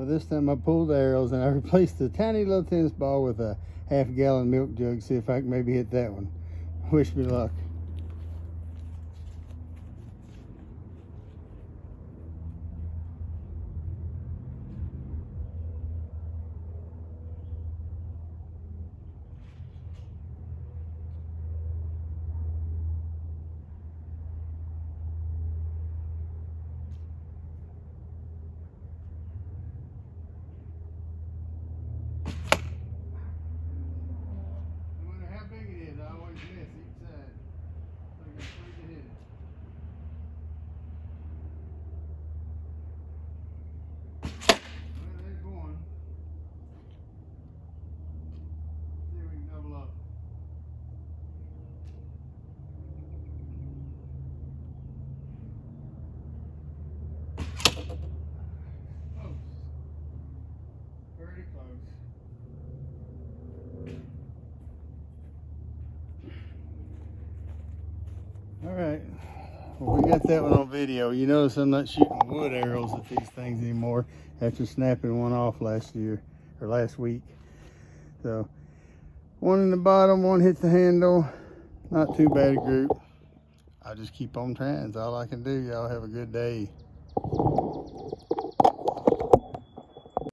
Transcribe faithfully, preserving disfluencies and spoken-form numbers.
Well, this time I pulled the arrows and I replaced the tiny little tennis ball with a half gallon milk jug. See if I can maybe hit that one. Wish me luck. All right, well, we got that one on video. You notice I'm not shooting wood arrows at these things anymore after snapping one off last year or last week. So one in the bottom, one hit the handle. Not too bad a group. I'll just keep on trying. That's all I can do. Y'all have a good day.